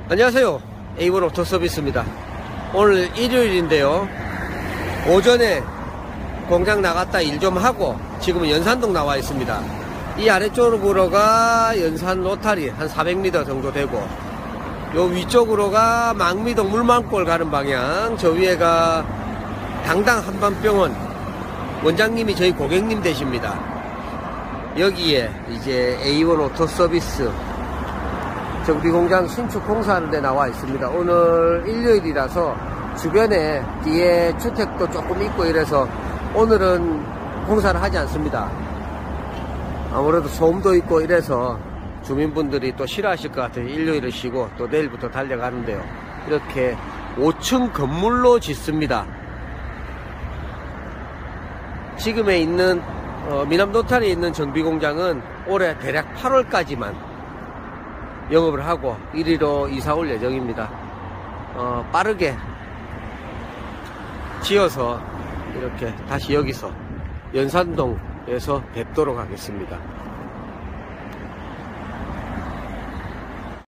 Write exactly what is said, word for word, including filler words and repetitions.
안녕하세요. 에이원 오토서비스입니다. 오늘 일요일인데요. 오전에 공장 나갔다 일 좀 하고 지금은 연산동 나와 있습니다. 이 아래쪽으로가 연산 로타리 한 사백 미터 정도 되고, 요 위쪽으로가 망미동 물만골 가는 방향, 저 위에가 당당 한방병원, 원장님이 저희 고객님 되십니다. 여기에 이제 에이원 오토서비스 정비공장 신축 공사하는 데 나와 있습니다. 오늘 일요일이라서 주변에 뒤에 주택도 조금 있고 이래서 오늘은 공사를 하지 않습니다. 아무래도 소음도 있고 이래서 주민분들이 또 싫어하실 것 같아요. 일요일을 쉬고 또 내일부터 달려가는데요. 이렇게 오 층 건물로 짓습니다. 지금에 있는 어, 미남 노탄에 있는 정비공장은 올해 대략 팔월까지만 영업을 하고 이리로 이사 올 예정입니다. 어, 빠르게 지어서 이렇게 다시 여기서 연산동에서 뵙도록 하겠습니다.